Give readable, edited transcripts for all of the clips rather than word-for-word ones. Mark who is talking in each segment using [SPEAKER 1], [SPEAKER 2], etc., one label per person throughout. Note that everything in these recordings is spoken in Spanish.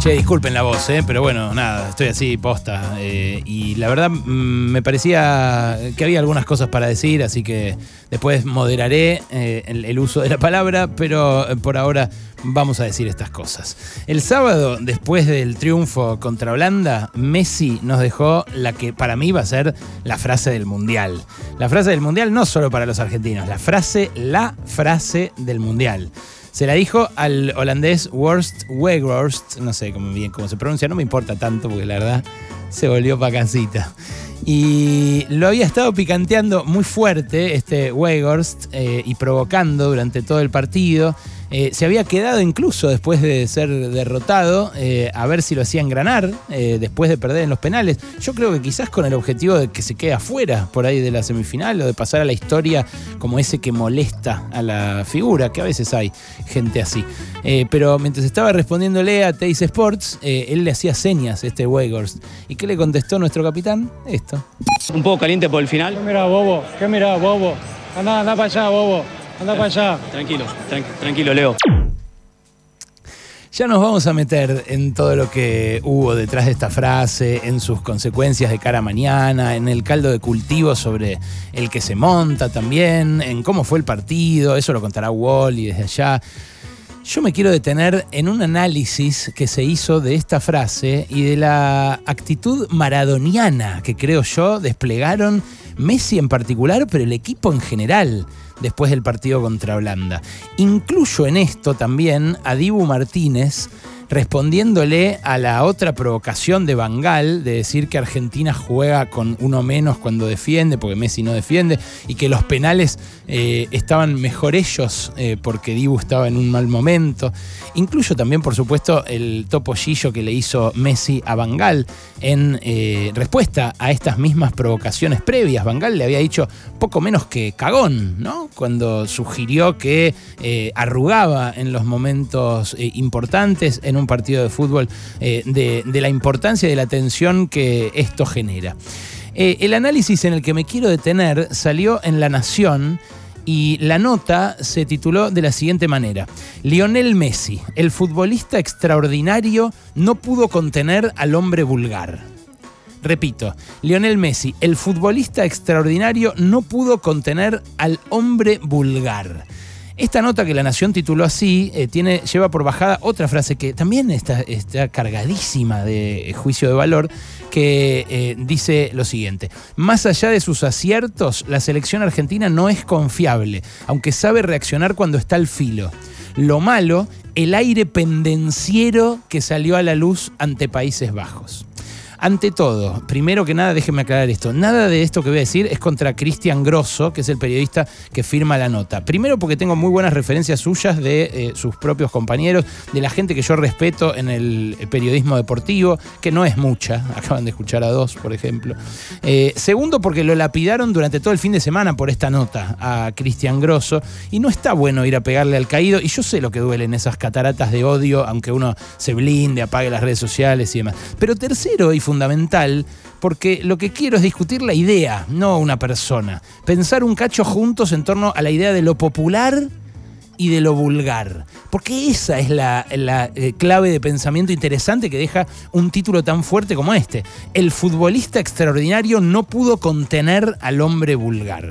[SPEAKER 1] Che, disculpen la voz, pero bueno, nada, estoy así, posta. Y la verdad me parecía que había algunas cosas para decir, así que después moderaré el uso de la palabra, pero por ahora vamos a decir estas cosas. El sábado, después del triunfo contra Holanda, Messi nos dejó la que para mí va a ser la frase del Mundial. La frase del Mundial no solo para los argentinos, la frase del Mundial. Se la dijo al holandés Worst Weghorst, no sé bien cómo se pronuncia, no me importa tanto porque la verdad se volvió pa' casita. Y lo había estado picanteando muy fuerte este Weghorst y provocando durante todo el partido. Se había quedado incluso después de ser derrotado a ver si lo hacía engranar después de perder en los penales. Yo creo que quizás con el objetivo de que se quede afuera por ahí de la semifinal o de pasar a la historia como ese que molesta a la figura, que a veces hay gente así. Pero mientras estaba respondiéndole a Teis Sports, él le hacía señas, este Weghorst. ¿Y qué le contestó nuestro capitán? Esto.
[SPEAKER 2] Un poco caliente por el final.
[SPEAKER 3] ¿Qué mirá, bobo? Anda para allá, bobo. Anda para allá.
[SPEAKER 2] Tranquilo, Leo.
[SPEAKER 1] Ya nos vamos a meter en todo lo que hubo detrás de esta frase, en sus consecuencias de cara a mañana, en el caldo de cultivo sobre el que se monta también, en cómo fue el partido, eso lo contará Wally desde allá. Yo me quiero detener en un análisis que se hizo de esta frase y de la actitud maradoniana que creo yo desplegaron Messi en particular, pero el equipo en general después del partido contra Holanda. Incluyo en esto también a Dibu Martínez respondiéndole a la otra provocación de Van Gaal de decir que Argentina juega con uno menos cuando defiende, porque Messi no defiende, y que los penales estaban mejor ellos porque Dibu estaba en un mal momento. Incluyo también, por supuesto, el topollillo que le hizo Messi a Van Gaal en respuesta a estas mismas provocaciones previas. Van Gaal le había dicho poco menos que cagón, ¿no? Cuando sugirió que arrugaba en los momentos importantes en un partido de fútbol de la importancia y de la tensión que esto genera. El análisis en el que me quiero detener salió en La Nación y la nota se tituló de la siguiente manera: Lionel Messi, el futbolista extraordinario, no pudo contener al hombre vulgar. Repito, Lionel Messi, el futbolista extraordinario, no pudo contener al hombre vulgar. Esta nota que La Nación tituló así lleva por bajada otra frase que también está cargadísima de juicio de valor, que dice lo siguiente: más allá de sus aciertos, la selección argentina no es confiable, aunque sabe reaccionar cuando está al filo. Lo malo, el aire pendenciero que salió a la luz ante Países Bajos. Ante todo, primero que nada, déjenme aclarar esto. Nada de esto que voy a decir es contra Cristian Grosso, que es el periodista que firma la nota. Primero porque tengo muy buenas referencias suyas de sus propios compañeros, de la gente que yo respeto en el periodismo deportivo, que no es mucha. Acaban de escuchar a dos, por ejemplo. Segundo porque lo lapidaron durante todo el fin de semana por esta nota a Cristian Grosso, y no está bueno ir a pegarle al caído, y yo sé lo que duelen esas cataratas de odio, aunque uno se blinde, apague las redes sociales y demás. Pero tercero y fundamental, porque lo que quiero es discutir la idea, no una persona. Pensar un cacho juntos en torno a la idea de lo popular y de lo vulgar. Porque esa es la clave de pensamiento interesante que deja un título tan fuerte como este. El futbolista extraordinario no pudo contener al hombre vulgar.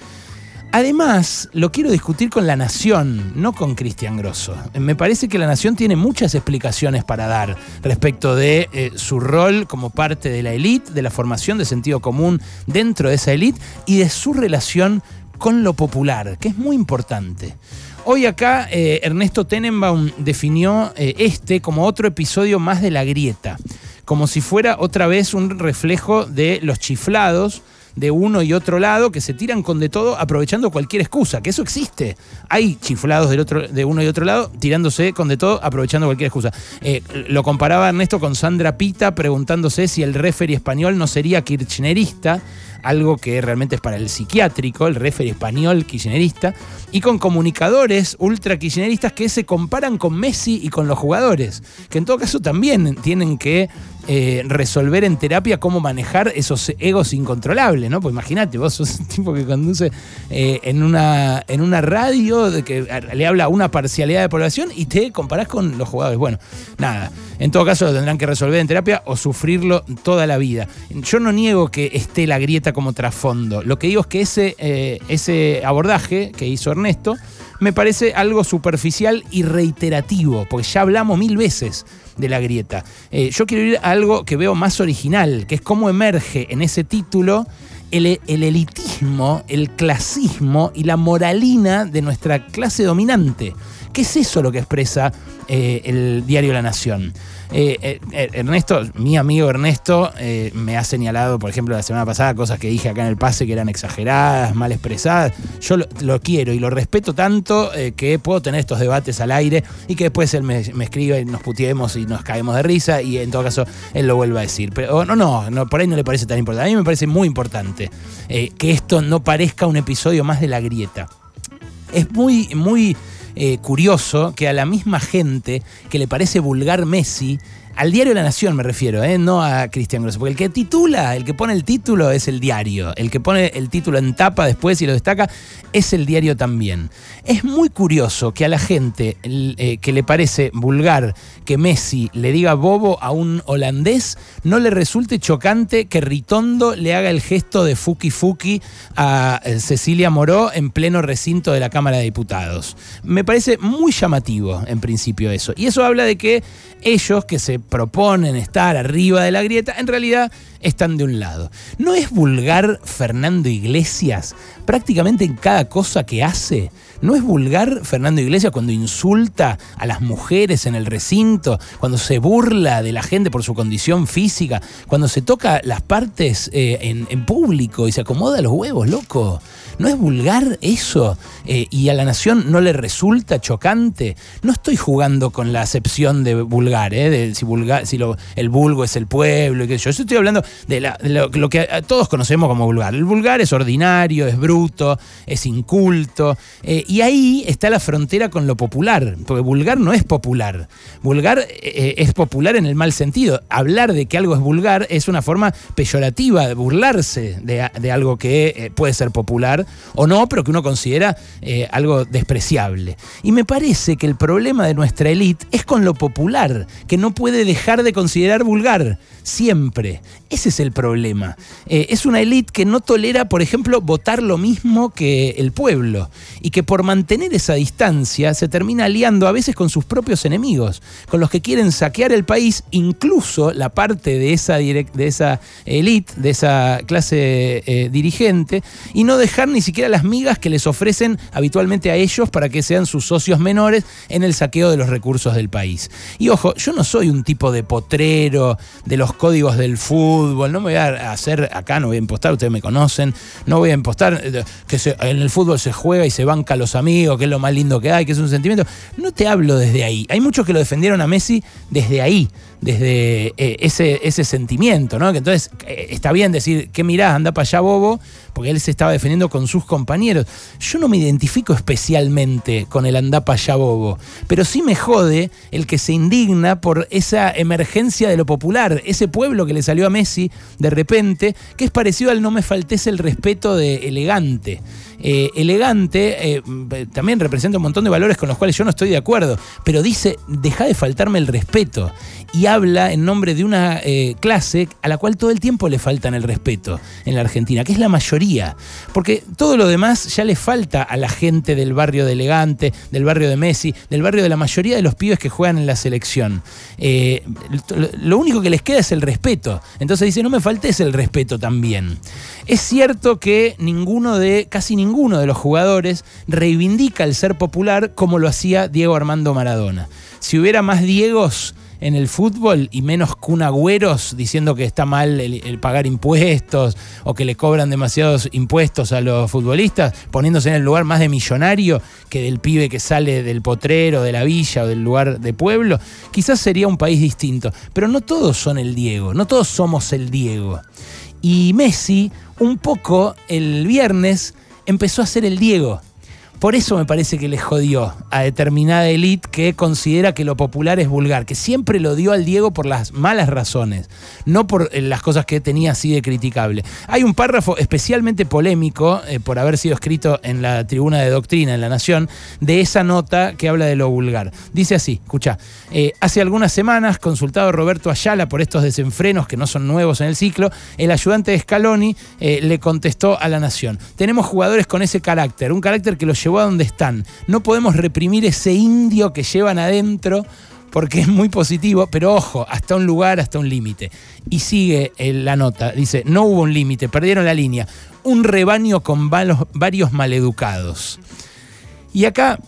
[SPEAKER 1] Además, lo quiero discutir con La Nación, no con Cristian Grosso. Me parece que La Nación tiene muchas explicaciones para dar respecto de su rol como parte de la élite, de la formación de sentido común dentro de esa élite y de su relación con lo popular, que es muy importante. Hoy acá Ernesto Tenenbaum definió como otro episodio más de La Grieta, como si fuera otra vez un reflejo de los chiflados de uno y otro lado que se tiran con de todo aprovechando cualquier excusa, que eso existe. Hay chiflados de uno y otro lado tirándose con de todo aprovechando cualquier excusa. Lo comparaba Ernesto con Sandra Pita preguntándose si el referee español no sería kirchnerista algo que realmente es para el psiquiátrico, el referee español kirchnerista, y con comunicadores ultra kirchneristas que se comparan con Messi y con los jugadores, que en todo caso también tienen que resolver en terapia cómo manejar esos egos incontrolables, ¿no? Pues imagínate, vos sos un tipo que conduce en una radio de que le habla a una parcialidad de población y te comparás con los jugadores. Bueno, nada, en todo caso lo tendrán que resolver en terapia o sufrirlo toda la vida. Yo no niego que esté la grieta como trasfondo. Lo que digo es que ese abordaje que hizo Ernesto me parece algo superficial y reiterativo, porque ya hablamos 1000 veces de la grieta. Yo quiero ir a algo que veo más original, que es cómo emerge en ese título el elitismo, el clasismo y la moralina de nuestra clase dominante. ¿Qué es eso lo que expresa el diario La Nación? Ernesto, mi amigo Ernesto, me ha señalado, por ejemplo, la semana pasada cosas que dije acá en el pase que eran exageradas, mal expresadas. Yo lo quiero y lo respeto tanto que puedo tener estos debates al aire y que después él me escriba y nos puteemos y nos caemos de risa y en todo caso él lo vuelva a decir. Pero no, por ahí no le parece tan importante. A mí me parece muy importante que esto no parezca un episodio más de la grieta. Es muy, muy curioso que a la misma gente que le parece vulgar Messi, al diario La Nación me refiero, no a Cristian Grosso, porque el que titula, el que pone el título es el diario, el que pone el título en tapa después y lo destaca es el diario también. Es muy curioso que a la gente que le parece vulgar que Messi le diga bobo a un holandés, no le resulte chocante que Ritondo le haga el gesto de fuki fuki a Cecilia Moró en pleno recinto de la Cámara de Diputados. Me parece muy llamativo en principio eso. Y eso habla de que ellos que se proponen estar arriba de la grieta, en realidad están de un lado. ¿No es vulgar Fernando Iglesias prácticamente en cada cosa que hace? ¿No es vulgar Fernando Iglesias cuando insulta a las mujeres en el recinto, cuando se burla de la gente por su condición física, cuando se toca las partes en público y se acomoda los huevos, loco? ¿No es vulgar eso? Y a La Nación no le resulta chocante. No estoy jugando con la acepción de vulgar, de si el vulgo es el pueblo y qué sé yo. Yo estoy hablando de lo que todos conocemos como vulgar. El vulgar es ordinario, es bruto, es inculto. Y ahí está la frontera con lo popular, porque vulgar no es popular. Vulgar es popular en el mal sentido. Hablar de que algo es vulgar es una forma peyorativa de burlarse de algo que puede ser popular o no, pero que uno considera algo despreciable. Y me parece que el problema de nuestra élite es con lo popular, que no puede dejar de considerar vulgar, siempre. Ese es el problema. Es una élite que no tolera, por ejemplo, votar lo mismo que el pueblo, y que por mantener esa distancia se termina aliando a veces con sus propios enemigos, con los que quieren saquear el país, incluso la parte de esa élite, de esa clase dirigente, y no dejar ni siquiera las migas que les ofrecen habitualmente a ellos para que sean sus socios menores en el saqueo de los recursos del país. Y ojo, yo no soy un tipo de potrero de los códigos del fútbol, no me voy a hacer acá, no voy a impostar, ustedes me conocen, no voy a impostar que en el fútbol se juega y se banca a los amigos, que es lo más lindo que hay, que es un sentimiento. No te hablo desde ahí. Hay muchos que lo defendieron a Messi desde ahí, desde ese sentimiento, ¿no? Que entonces está bien decir, ¿qué mirás? Anda para allá, bobo, porque él se estaba defendiendo con sus compañeros. Yo no me identifico especialmente con el andá para allá, bobo, pero sí me jode el que se indigna por esa emergencia de lo popular, ese pueblo que le salió a Messi de repente, que es parecido al no me faltes el respeto de Elegante. Elegante también representa un montón de valores con los cuales yo no estoy de acuerdo, pero dice, deja de faltarme el respeto, y habla en nombre de una clase a la cual todo el tiempo le faltan el respeto en la Argentina, que es la mayoría, porque todo lo demás ya le falta a la gente del barrio de Elegante, del barrio de Messi, del barrio de la mayoría de los pibes que juegan en la selección. Lo único que les queda es el respeto. Entonces dice, no me faltes el respeto también. Es cierto que casi ninguno de los jugadores reivindica el ser popular como lo hacía Diego Armando Maradona. Si hubiera más Diegos en el fútbol y menos Kun Agüeros diciendo que está mal el pagar impuestos o que le cobran demasiados impuestos a los futbolistas, poniéndose en el lugar más de millonario que del pibe que sale del potrero, de la villa o del lugar de pueblo, quizás sería un país distinto. Pero no todos son el Diego, no todos somos el Diego. Y Messi, un poco el viernes, empezó a ser el Diego. Por eso me parece que le jodió a determinada élite que considera que lo popular es vulgar, que siempre lo dio al Diego por las malas razones, no por las cosas que tenía así de criticable. Hay un párrafo especialmente polémico, por haber sido escrito en la tribuna de doctrina en La Nación, de esa nota que habla de lo vulgar. Dice así, escuchá, hace algunas semanas, consultado Roberto Ayala por estos desenfrenos que no son nuevos en el ciclo, el ayudante de Scaloni le contestó a La Nación: tenemos jugadores con ese carácter, un carácter que los llevó a donde están. No podemos reprimir ese indio que llevan adentro porque es muy positivo, pero ojo, hasta un lugar, hasta un límite. Y sigue la nota, dice, no hubo un límite, perdieron la línea. Un rebaño con varios maleducados. Y acá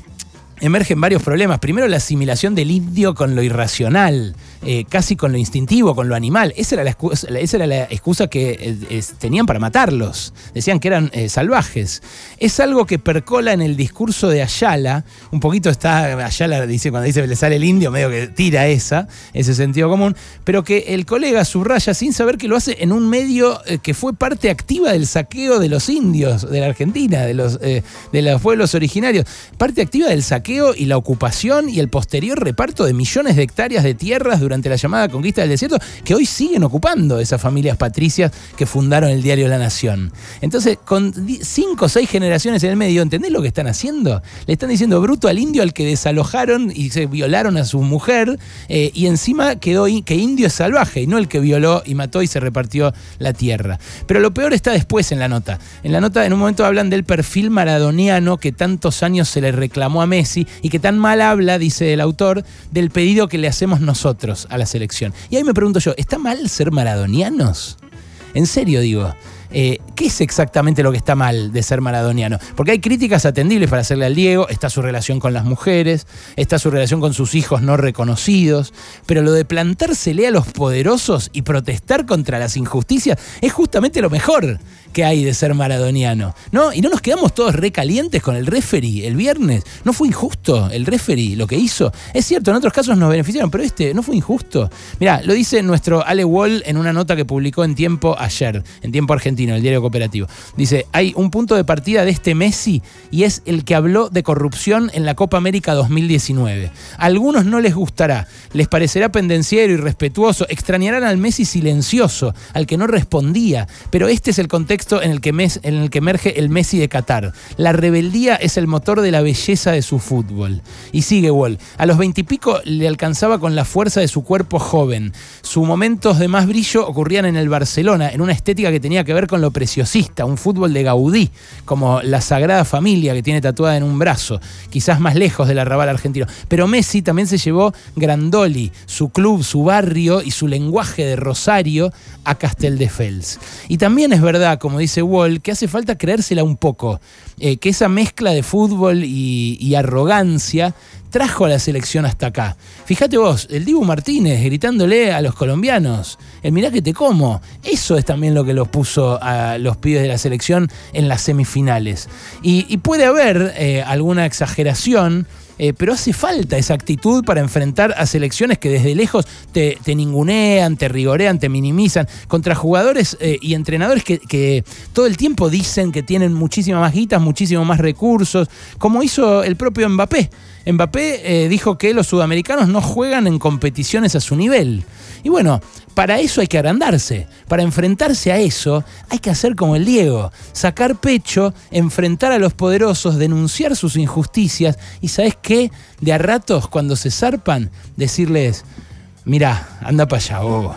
[SPEAKER 1] emergen varios problemas. Primero, la asimilación del indio con lo irracional, casi con lo instintivo, con lo animal. Esa era la excusa que tenían para matarlos. Decían que eran salvajes. Es algo que percola en el discurso de Ayala. Un poquito está, Ayala dice, cuando dice que le sale el indio, medio que tira ese sentido común, pero que el colega subraya sin saber que lo hace en un medio que fue parte activa del saqueo de los indios de la Argentina, de los pueblos originarios. Parte activa del saqueo y la ocupación y el posterior reparto de millones de hectáreas de tierras durante la llamada conquista del desierto, que hoy siguen ocupando esas familias patricias que fundaron el diario La Nación. Entonces, con 5 o 6 generaciones en el medio, ¿entendés lo que están haciendo? Le están diciendo bruto al indio al que desalojaron y se violaron a su mujer, y encima quedó que indio es salvaje y no el que violó y mató y se repartió la tierra. Pero lo peor está después en la nota. En la nota, en un momento hablan del perfil maradoniano que tantos años se le reclamó a Messi y que tan mal habla, dice el autor, del pedido que le hacemos nosotros a la selección. Y ahí me pregunto yo, ¿está mal ser maradonianos? En serio digo, ¿qué es exactamente lo que está mal de ser maradoniano? Porque hay críticas atendibles para hacerle al Diego, está su relación con las mujeres, está su relación con sus hijos no reconocidos, pero lo de plantársele a los poderosos y protestar contra las injusticias es justamente lo mejor que hay de ser maradoniano, ¿no? Y no nos quedamos todos recalientes con el referee el viernes. ¿No fue injusto el referee lo que hizo? Es cierto, en otros casos nos beneficiaron, pero ¿no fue injusto? Mirá, lo dice nuestro Ale Wall en una nota que publicó en Tiempo ayer, en Tiempo Argentino, el diario cooperativo. Dice, hay un punto de partida de este Messi y es el que habló de corrupción en la Copa América 2019. A algunos no les gustará, les parecerá pendenciero, irrespetuoso, extrañarán al Messi silencioso, al que no respondía, pero este es el contexto en el que emerge el Messi de Qatar. La rebeldía es el motor de la belleza de su fútbol. Y sigue Wall. A los 20 y pico le alcanzaba con la fuerza de su cuerpo joven. Sus momentos de más brillo ocurrían en el Barcelona, en una estética que tenía que ver con lo preciosista, un fútbol de Gaudí, como la Sagrada Familia que tiene tatuada en un brazo, quizás más lejos del arrabal argentino. Pero Messi también se llevó Grandoli, su club, su barrio y su lenguaje de Rosario a Casteldefels. Y también es verdad, como dice Wall, que hace falta creérsela un poco, que esa mezcla de fútbol y arrogancia trajo a la selección hasta acá. Fíjate vos, el Dibu Martínez gritándole a los colombianos, el mirá que te como, eso es también lo que los puso a los pibes de la selección en las semifinales. Y puede haber alguna exageración, pero hace falta esa actitud para enfrentar a selecciones que desde lejos te ningunean, te rigorean, te minimizan, contra jugadores y entrenadores que todo el tiempo dicen que tienen muchísimas más guitas, muchísimos más recursos, como hizo el propio Mbappé. Mbappé dijo que los sudamericanos no juegan en competiciones a su nivel. Y bueno, para eso hay que agrandarse. Para enfrentarse a eso hay que hacer como el Diego. Sacar pecho, enfrentar a los poderosos, denunciar sus injusticias. Y ¿sabés qué? De a ratos, cuando se zarpan, decirles, mirá, anda para allá, bobo.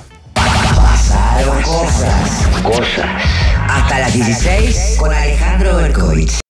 [SPEAKER 4] Pasaron cosas. Hasta las 16 con Alejandro Berkovich.